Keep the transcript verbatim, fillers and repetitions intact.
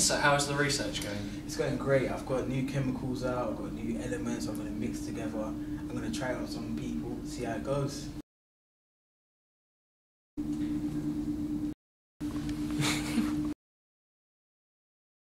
So how is the research going? It's going great. I've got new chemicals out, I've got new elements I'm going to mix together. I'm going to try it on some people, see how it goes.